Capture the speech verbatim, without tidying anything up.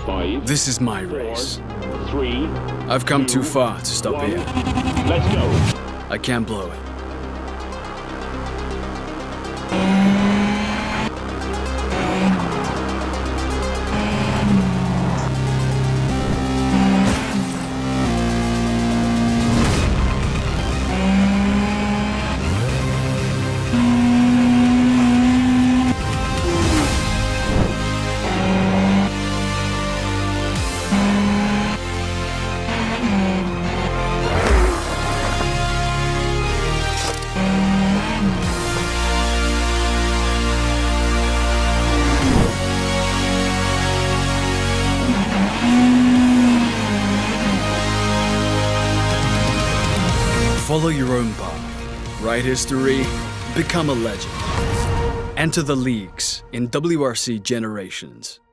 Five. This is my four, race. Three. I've come two, too far to stop one. here. Let's go. I can't blow it. Follow your own path. Write history. Become a legend. Enter the leagues in W R C Generations.